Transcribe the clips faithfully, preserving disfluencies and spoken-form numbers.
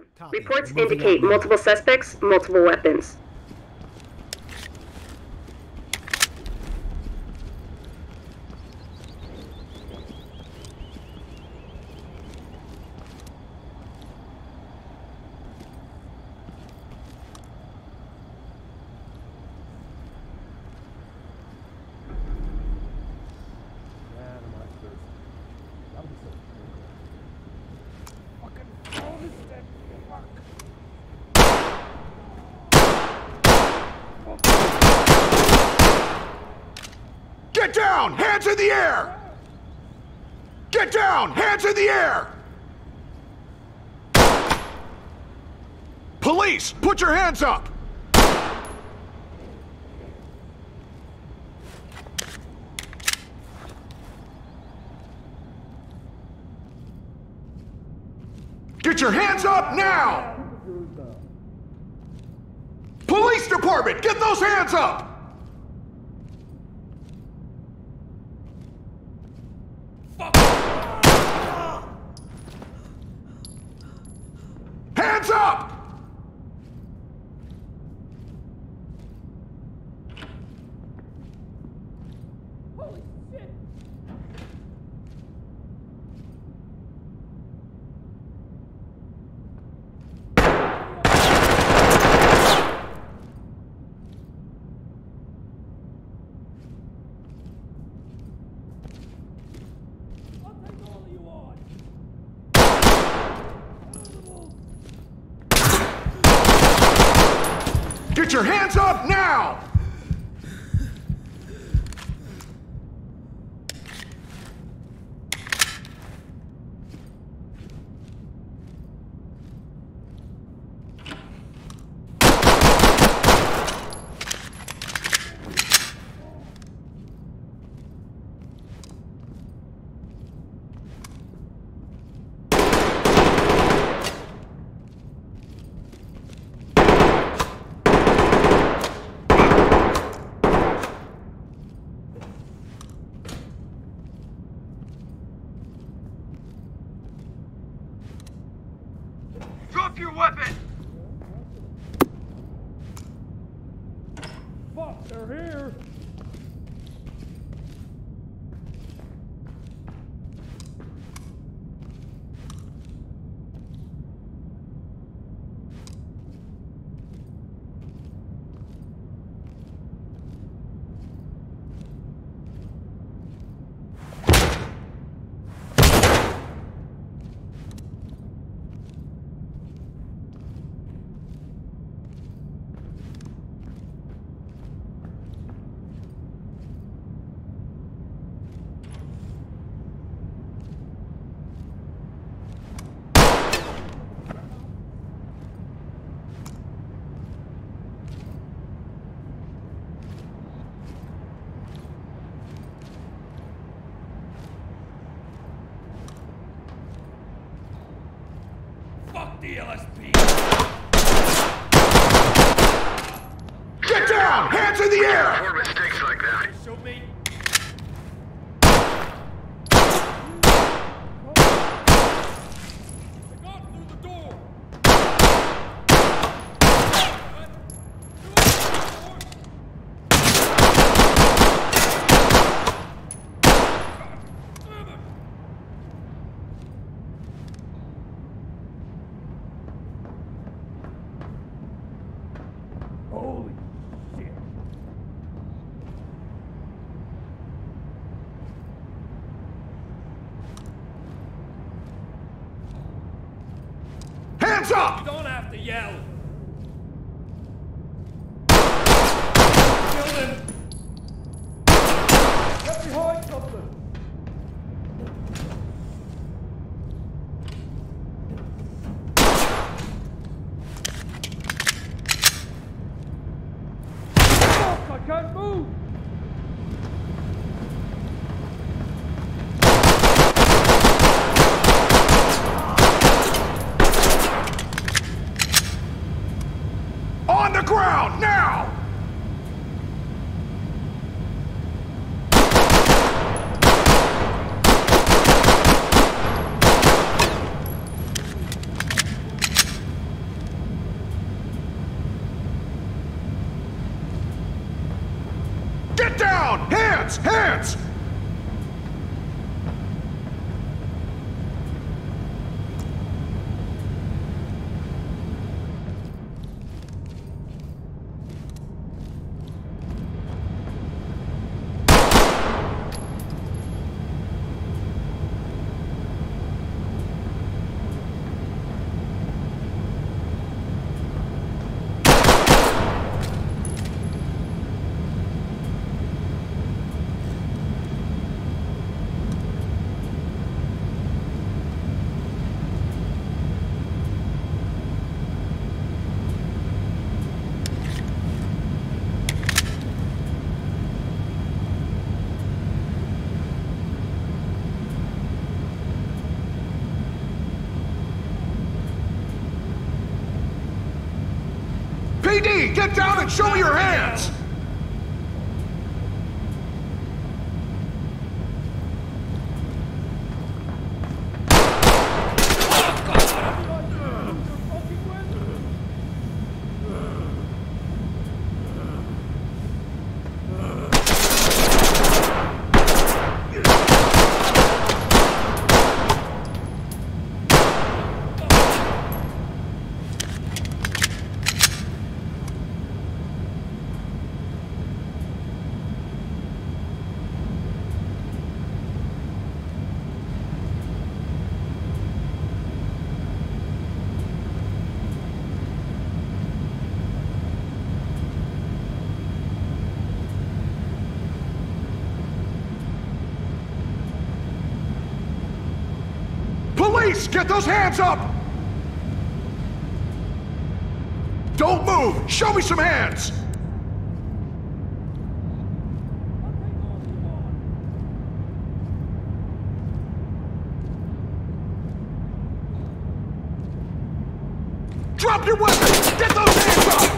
Copy. Reports We're moving indicate out now. multiple suspects, multiple weapons. Get down! Hands in the air! Get down! Hands in the air! Police! Put your hands up! Get your hands up now! Police department! Get those hands up! Hands up! Holy shit! I'll take all of you on! Get your hands up now! Drop your weapon! Fuck, they're here! Fuck the L S P! Get down! Hands in the air! More mistakes like that. Show me! I got through the door! Holy shit! Hands up! You don't have to yell! Kill him! Get behind something! Fuck, I can't move! On the ground, now! down! Hands! Hands! P D, get down and show me your hands! Police, get those hands up! Don't move! Show me some hands! Drop your weapon! Get those hands up!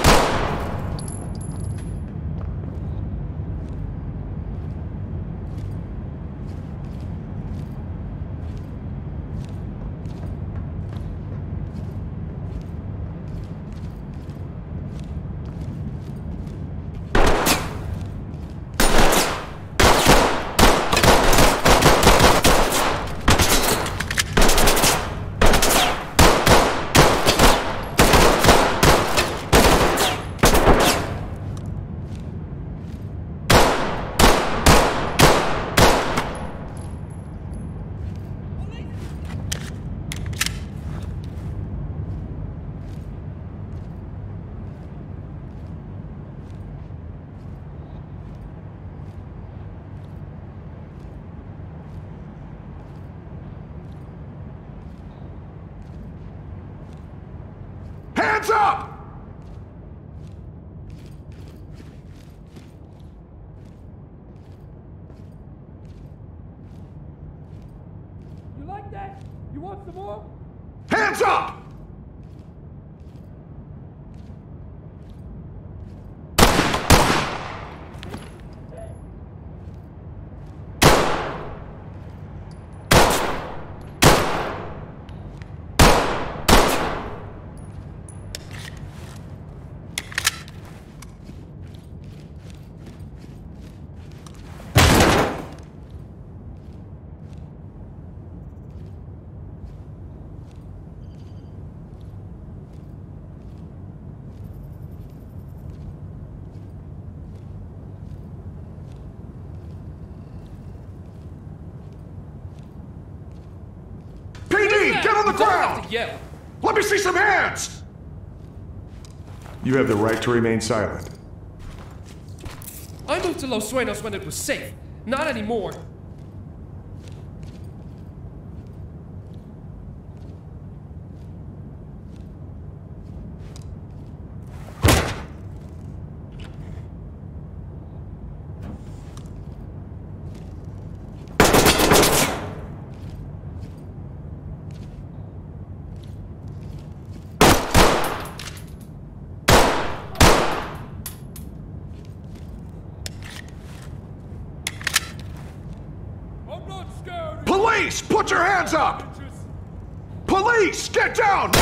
Hands up! You like that? You want some more? Hands up! Get on the ground! Yell. Let me see some hands! You have the right to remain silent. I moved to Los Sueños when it was safe. Not anymore. Police, put your hands up! Police, get down!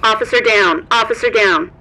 Officer down. Officer down.